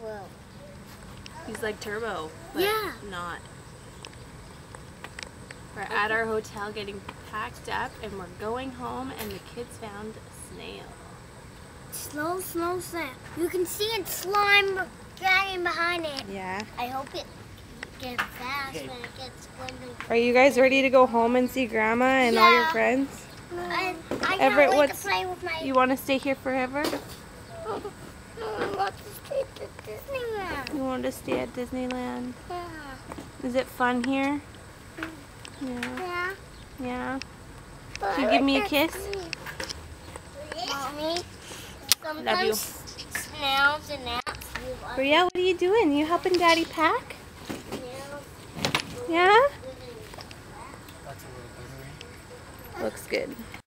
will. He's like Turbo, but Yeah. not. We're at our hotel getting packed up and we're going home and the kids found a snail. Slow slime. You can see it slime dragging behind it. Yeah. I hope it gets fast when it gets splendid. Are you guys ready to go home and see Grandma and all your friends? I Everett, can't wait to play with my... You want to stay here forever? I want to stay at Disneyland. You want to stay at Disneyland? Yeah. Is it fun here? Yeah. Yeah. Yeah. But Can you give me a kiss? Mommy, Love you. Snails and gnats. Bria, what are you doing? You helping Daddy pack? Yeah? Looks good.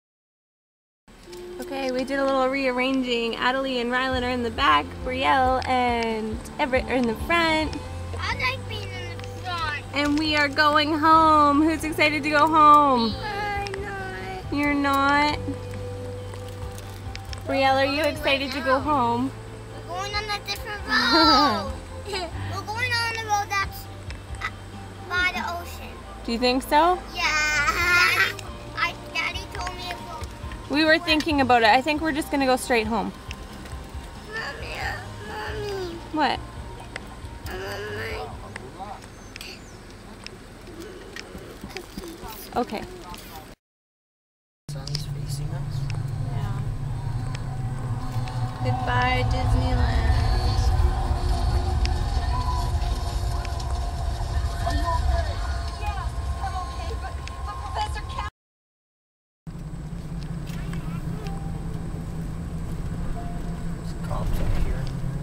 Okay, we did a little rearranging. Adelie and Rylan are in the back. Brielle and Everett are in the front. I like being in the front. And we are going home. Who's excited to go home? I'm not. You're not? Brielle, are you excited to go home? We're going on a different road. We're going on the road that's by the ocean. Do you think so? Yeah. Daddy told me it will. We were thinking about it. I think we're just gonna go straight home. Mommy. What? Okay. Sun's facing us. Yeah. Goodbye, Disneyland. There's cops up here.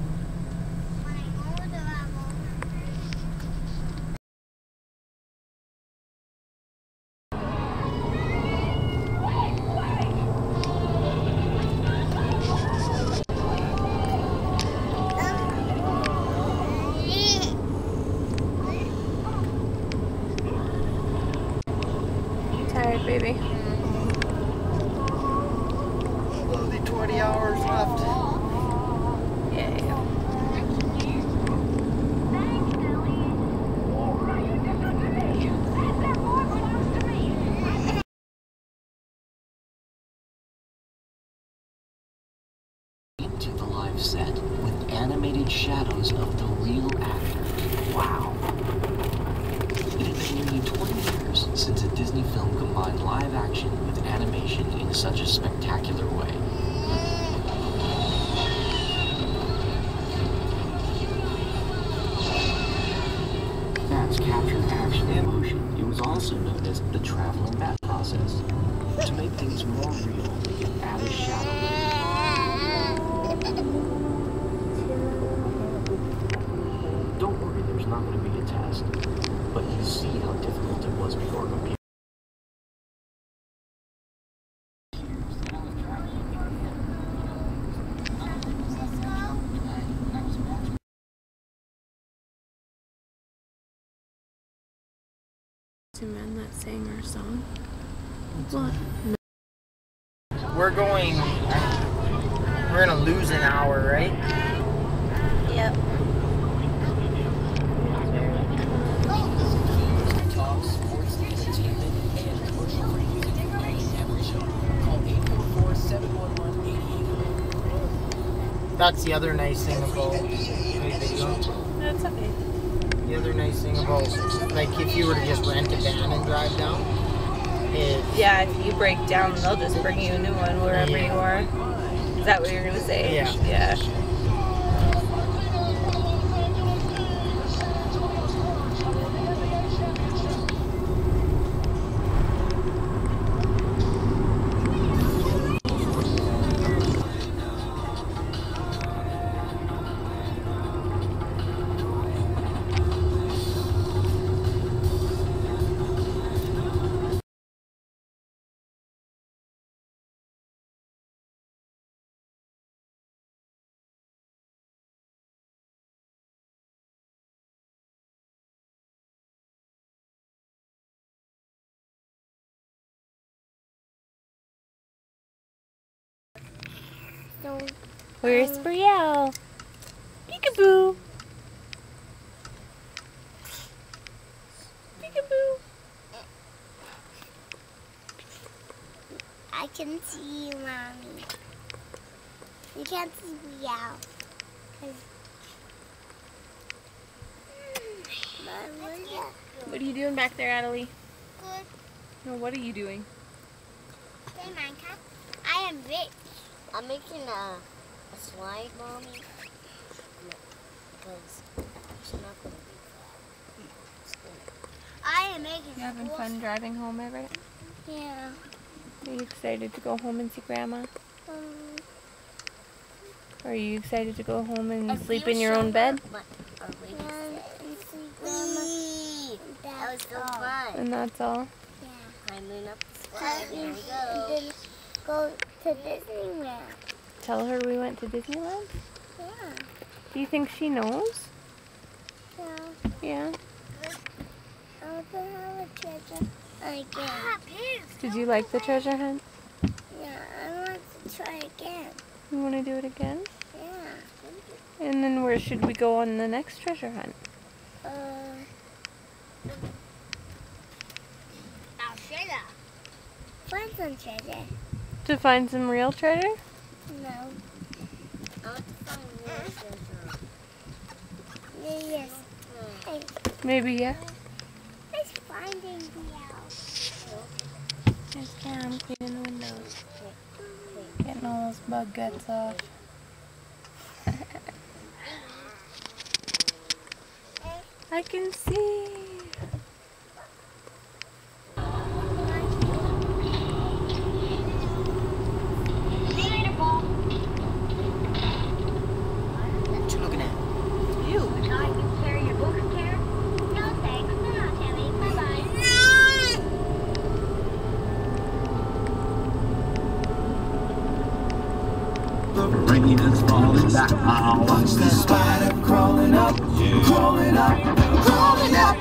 Tired, baby. Only 20 hours left. Yay. Into the live set with animated shadows of the real actors. Wow. It had been nearly 20 years since a Disney film combined live action with animation in such a spectacular way. That's captured action in motion. It was also known as the traveling bat process. To make things more real, they can add a shadow layer. Don't worry, there's not going to be a test. But you see how difficult it was before computer. Two men that sang our song. What? We're gonna lose an hour, right? Yep. Talk, sports, entertainment, and commercial free music from any network show. Call 844-711-8800. That's the other nice thing about video. That's okay. The other nice thing about, like, if you were to just rent a van and drive down, is Yeah, if you break down, they'll just bring you a new one wherever you are. Is that what you're gonna say? Yeah. Yeah. So, Where's Brielle? Peekaboo. Peekaboo. I can see you, Mommy. You can't see me out. What are you doing back there, Adelie? Good. No, what are you doing? Hey, Minecraft. I am rich. I'm making a slide, Mommy. Because it's not going to be flat. I am making You having fun driving home, Everett? Yeah. Are you excited to go home and see Grandma? Or are you excited to go home and sleep in your own bed? That was so fun. And that's all? Yeah. Climbing up the slide. Here we go. And then go to Disneyland. Tell her we went to Disneyland? Yeah. Do you think she knows? Yeah. Yeah. I want to have a treasure again. Did you like the treasure hunt? Yeah, I want to try again. You want to do it again? Yeah. And then where should we go on the next treasure hunt? Find some treasure. To find some real treasure? No. I want to find real treasure. Yes. Hey, Maybe, yeah. let's find the house. Yes, yeah, I'm cleaning the windows. Getting all those bug guts off. I can see. What you looking at? You. Carry your books, Karen? No, thanks. No, Tammy. Bye-bye. The rain is falling down. Watch the spider crawling up, crawling up, crawling up.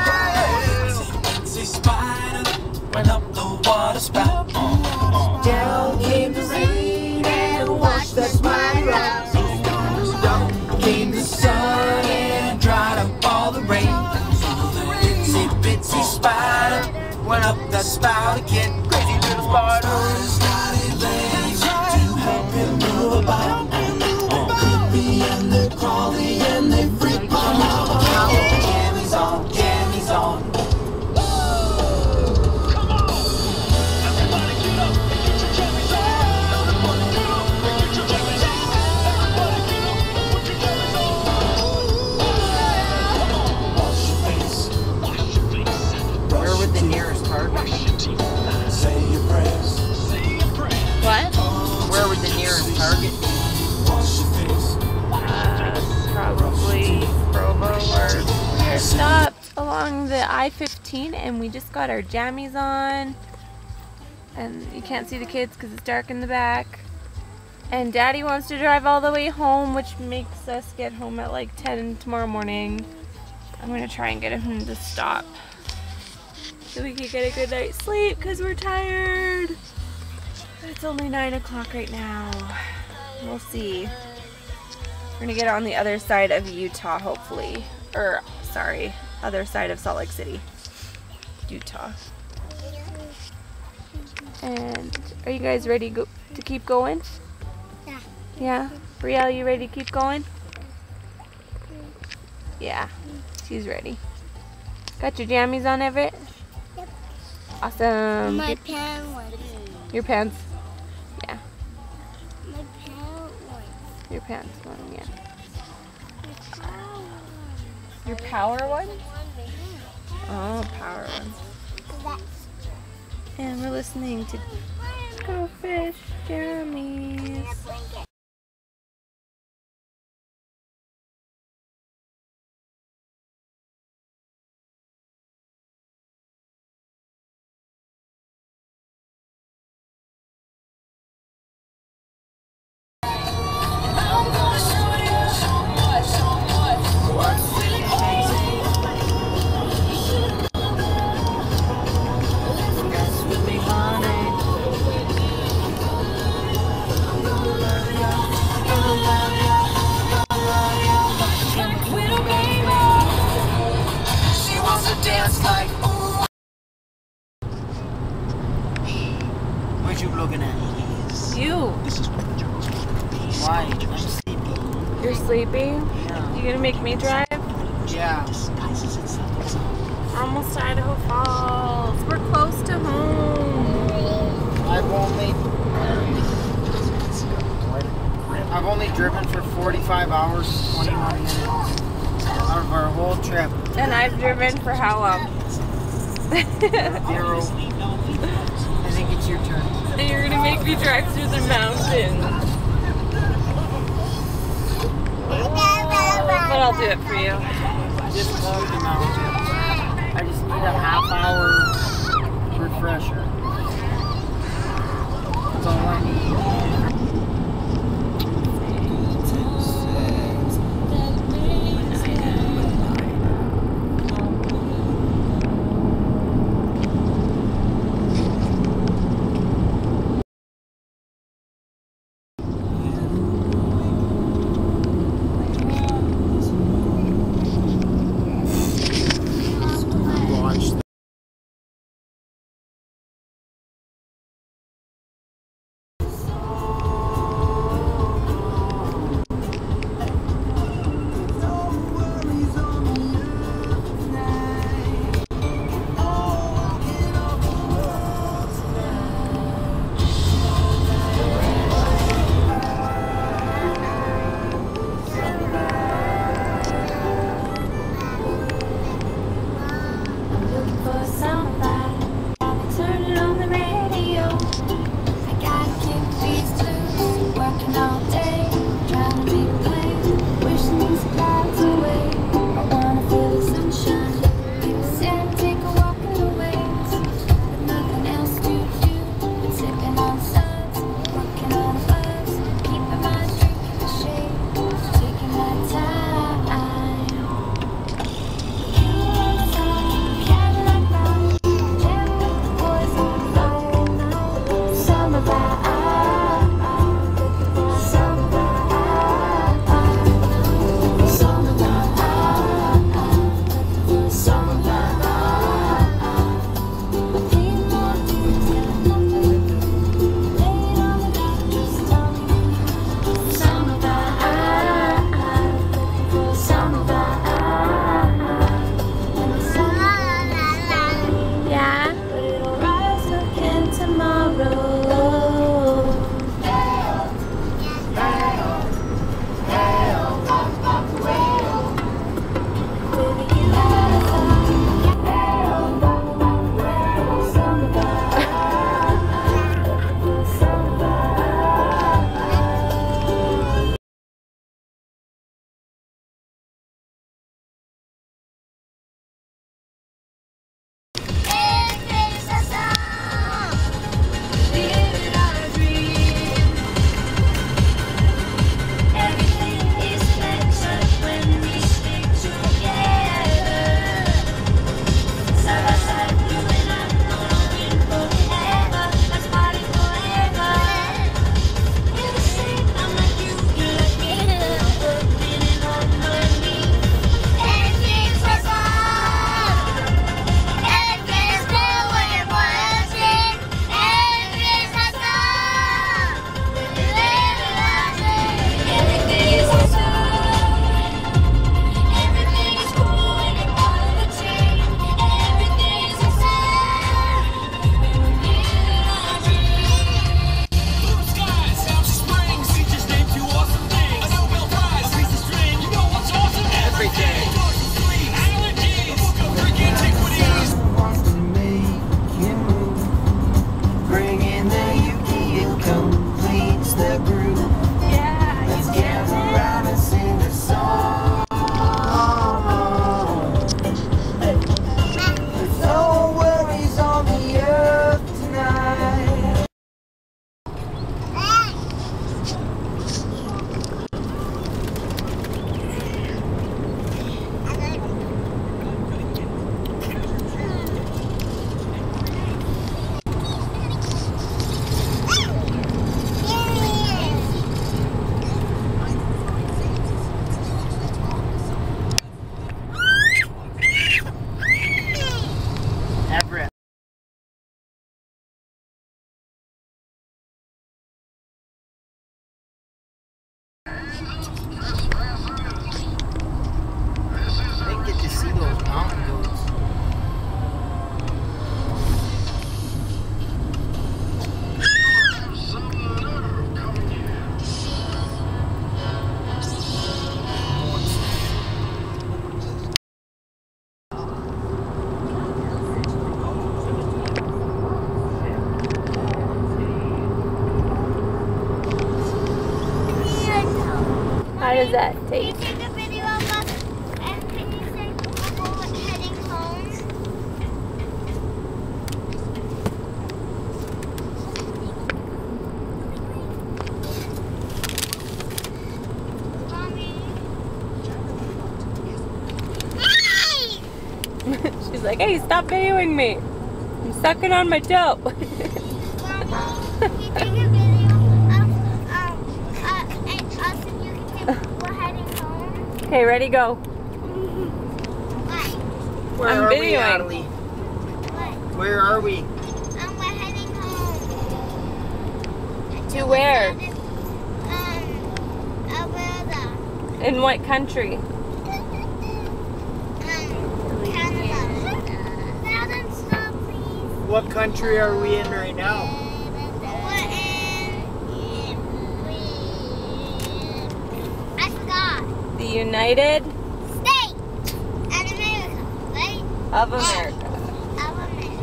Itsy spider went up the water spout. Down came the rain and washed that spider out. Down came the sun and dried up all the rain. So the itsy bitsy spider went up that spout again. Crazy little spider started laying to help him move about. Creepy and they're crawly and they freak my mama out. Jammies on, jammies on. Where would the nearest Target be? Say your prayers. What? Where would the nearest Target be? Wash your face. Probably Provo or we're stopped along the I-15 and we just got our jammies on. And you can't see the kids because it's dark in the back. And Daddy wants to drive all the way home, which makes us get home at like 10 tomorrow morning. I'm going to try and get him to stop so we can get a good night's sleep because we're tired. It's only 9 o'clock right now. We'll see. We're going to get on the other side of Utah, hopefully. Or, sorry, other side of Salt Lake City, Utah. And are you guys ready to keep going? Yeah. Yeah? Brielle, you ready to keep going? Yeah, she's ready. Got your jammies on, Everett? Yep. Awesome. My pen one. Your pants? Yeah. My pen one. Your pants one, yeah. My power one. Your power one? One behind. Oh, power one. That's And we're listening to Go Fish Jammies. blanket. With me, honey. Why? I'm sleepy. You're sleepy? Yeah. You gonna make me drive? Yeah. We're almost to Idaho Falls. We're close to home. I've only driven for 45 hours, 21 minutes out of our whole trip. And I've driven for how long? 0. I think it's your turn. And you're gonna make me drive through the mountains. But I'll do it for you. I just love the mountains. I just need a half-hour refresher. That's all I need. does that Can take? you take a video of us and can you say we're heading home? Mommy! Hey! She's like, hey, stop videoing me. I'm sucking on my toe. Mommy, can you take a video of and us and you can say we're heading home? Okay, ready, go. What? Where I'm are we, videoing. Natalie? What? Where are we? We're heading home. To where? Alberta. In what country? Canada. Madam, stop, please. What country are we in right now? I forgot. The United States and America, right? of America. Of America.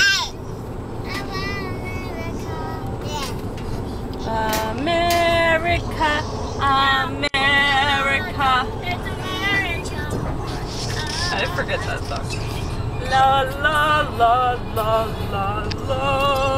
America, America. It's America. I forget that song. La la la la la la.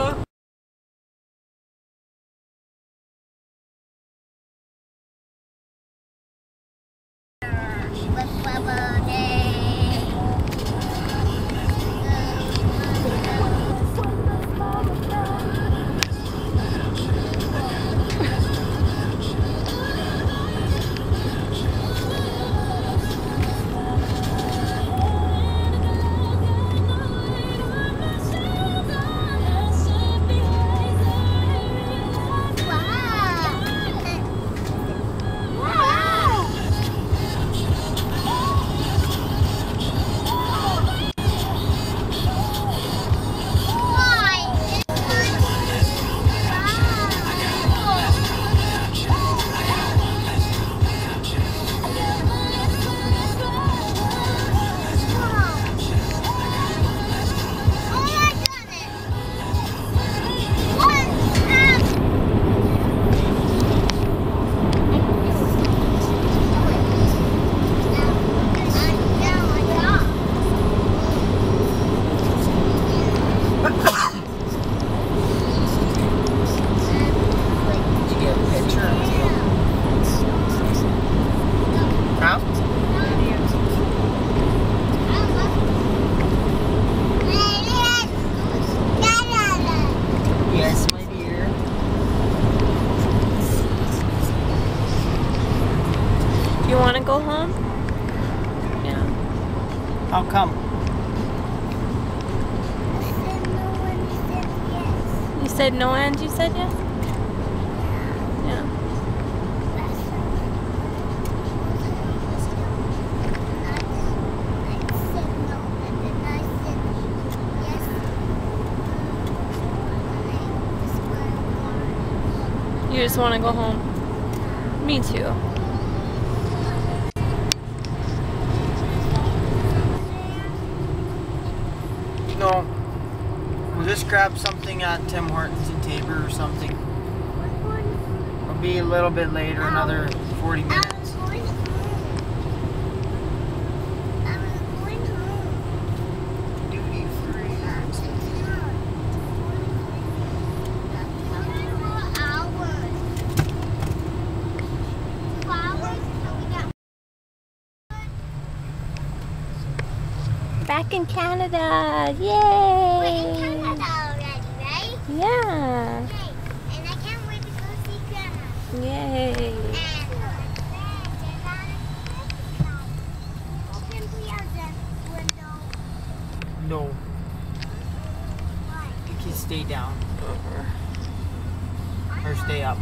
Go home? Yeah. How come? You said no and you said yes? Yeah. You just want to go home? Me too. No. We'll just grab something at Tim Hortons in Tabor or something. It'll be a little bit later, another 40 minutes. Duty free. Back in Canada! Yay! We're in Canada already, right? Yeah! Okay. And I can't wait to go see Grandma. Yay! Open the other window. No. Why? You can stay down. Or stay up.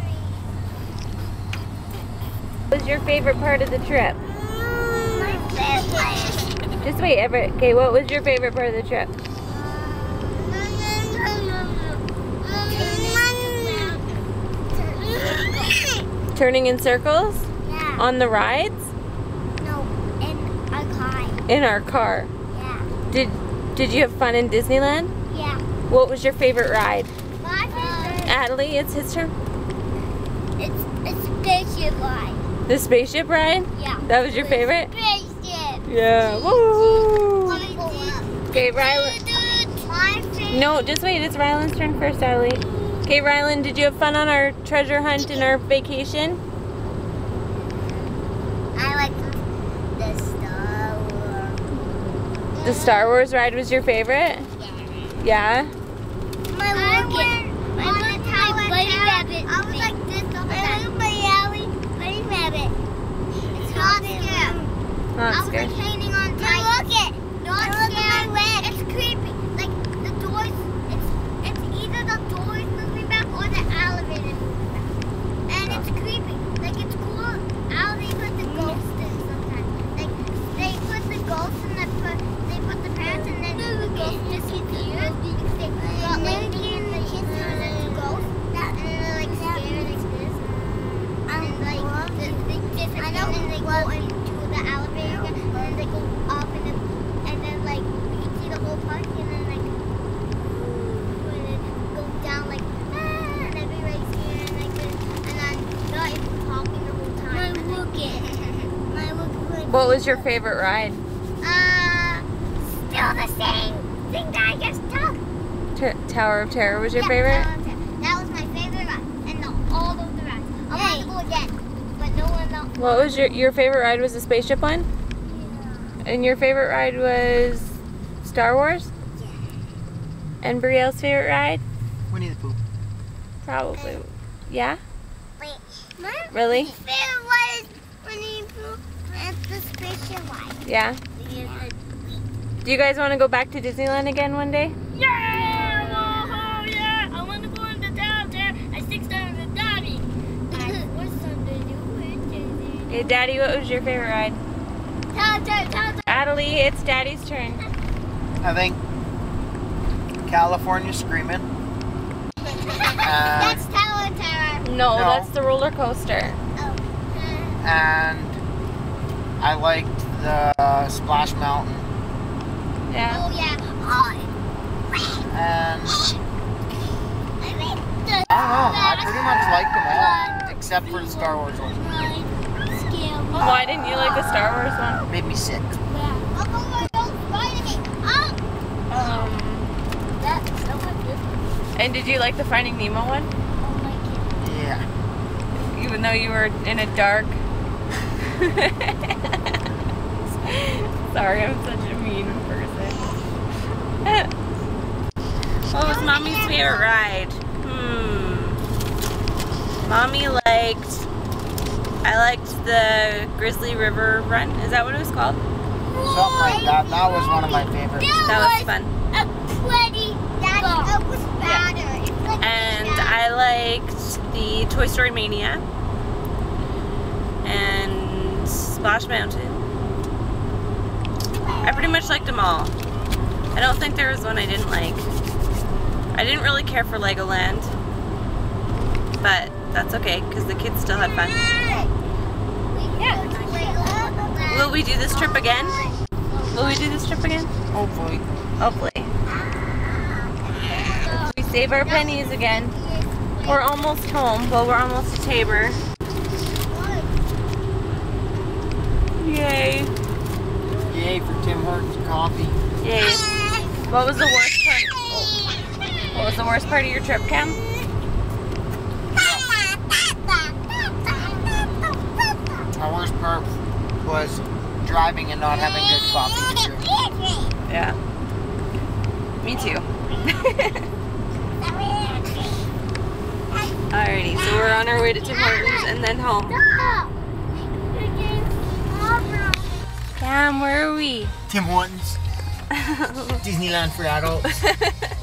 What was your favorite part of the trip? My favorite. Just wait, Everett. Okay, what was your favorite part of the trip? Turning in circles? Yeah. On the rides? No, in a car. In our car. Yeah. Did you have fun in Disneyland? Yeah. What was your favorite ride? My favorite. Adley, it's his turn. It's a spaceship ride. The spaceship ride? Yeah. That was your favorite? Spaceship. Yeah. Woo! Okay, Rylan. My favorite. No, just wait. It's Rylan's turn first, Adley. Okay, Rylan, did you have fun on our treasure hunt and our vacation? I like the Star Wars. The Star Wars ride was your favorite? Yeah? My Buddy Rabbit. I was like this all the time. Buddy Rabbit. It's not scary. Not I was scared. like hanging on tight. Look it. Not scary. It's creepy. Like the doors. It's either the doors moving back or the elevator moving back. And it's creepy. Like it's cool how they put the ghosts in sometimes. Like they put the ghosts and they put the parents and then the ghost disappears because they got lazy and the kids and the ghosts. And they're like scared like this. And like they disappear and then they go into the elevator and then they go up and then like you can see the whole park and then like and then go down like and everybody's scared and like this and then not even talking the whole time. My look. What was your favorite ride? Still the same thing that I just took. Tower of Terror was your Yeah, favorite? That was my favorite ride, and all of the rides. I want to go again, but no one else. What was your favorite ride? Was the spaceship one? Yeah. And your favorite ride was Star Wars? Yeah. And Brielle's favorite ride? Winnie the Pooh. Probably. Yeah? Wait, my Really? favorite ride is Winnie the Pooh and the spaceship ride. Yeah? Do you guys want to go back to Disneyland again one day? Yeah! Whoa, yeah! I want to go in the tower there. I 6 times the daddy. What's something to do with Disney? Okay, Daddy, what was your favorite ride? Tower. Adelie, it's Daddy's turn. I think California Screaming. That's Tower. No, No. that's the roller coaster. Oh. And I liked the Splash Mountain. Yeah. Oh, yeah. And I mean, the I don't know, I pretty much liked them all, except for the Star Wars one. Why didn't you like the Star Wars one? It made me sick. And did you like the Finding Nemo one? Yeah. Even though you were in a dark... Sorry, I'm such a mean person. What was Mommy's favorite ride? Mommy liked... I liked the Grizzly River Run. Is that what it was called? Something like that. That was one of my favorites. That was fun. That was better. And I liked the Toy Story Mania and Splash Mountain. I pretty much liked them all. I don't think there was one I didn't like. I didn't really care for Legoland, but that's okay because the kids still had fun. Will we do this trip again? Will we do this trip again? Hopefully. Hopefully. We save our pennies again. We're almost home, but we're almost to Tabor. Yay. Yay for Tim Hortons coffee. Yay. What was the worst part? What was the worst part of your trip, Cam? My worst part was driving and not having good coffee to drink. Yeah. Me too. Alrighty, so we're on our way to Tim Hortons and then home. Cam, where are we? Tim Hortons. Disneyland for adults.